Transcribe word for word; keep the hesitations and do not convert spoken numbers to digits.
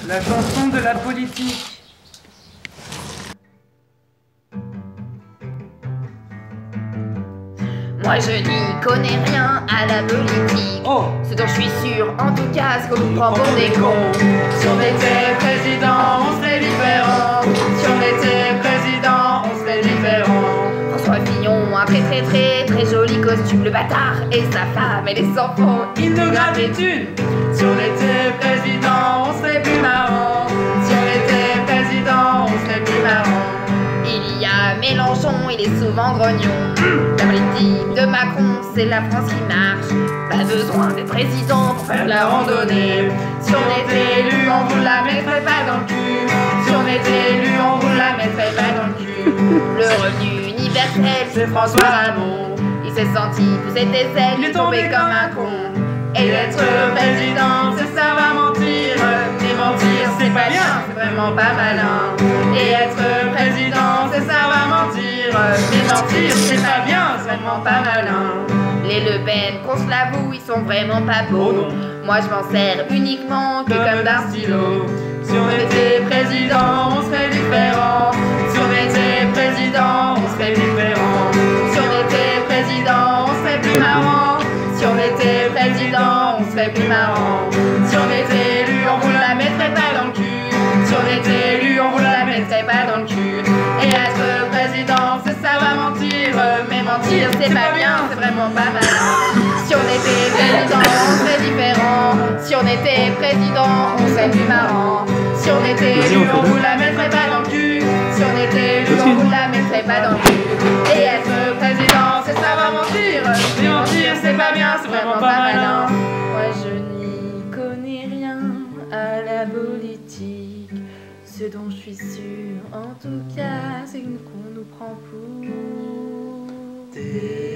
La chanson de la politique. Moi je n'y connais rien à la politique. Oh, Ce dont je suis sûr, en tout cas, c'est qu'on nous prend pour des cons. si on était président, on serait différent. Si on était président, on serait différent. François Fillon, un très très très très joli costume. Le bâtard et sa femme et les enfants, Ils nous grattent des thunes. Si on était président, on serait plus marrant. Si on était président, on serait plus marrant. Il y a Mélenchon, il est souvent grognon. La politique de Macron, c'est la France qui marche. Pas besoin d'être président pour faire la randonnée. Si on était élu, on vous la mettrait pas dans le cul. Si on était élu, on vous la mettrait pas dans le cul. Le revenu universel, C'est François Ramon. il s'est senti pousser des ailes, il est tombé comme un con. Et d'être président, c'est ça va mentir. Mais mentir, c'est pas bien, c'est vraiment pas malin. Et être président, c'est ça va mentir. Mais mentir, c'est pas bien, c'est vraiment pas malin. Les Le Pen, qu'on se l'avoue, ils sont vraiment pas Oh beaux. non. Moi je m'en sers uniquement que comme d'un stylo. Si on était président, on serait différent. Si on était président, on serait différent. Si on était président, on serait plus marrant. Si on était président, on serait plus marrant. Si on était élu, on vous la mettrait pas dans le cul. Si on était élu, on vous la mettrait pas dans le cul. Et être président, c'est ça va mentir. Mais mentir, c'est pas bien, c'est vraiment pas malin. Si on était président, on serait différent. Si on était président, on serait plus marrant. Si on était élu, on vous la mettrait pas dans le cul. Si on était élu, on vous la mettrait pas dans le cul. Et être président, c'est ça va mentir. Mais mentir, c'est pas bien, c'est vraiment pas malin. Moi je n'y connais rien à la politique. Ce dont je suis sûr, en tout cas, c'est qu'on nous prend pour des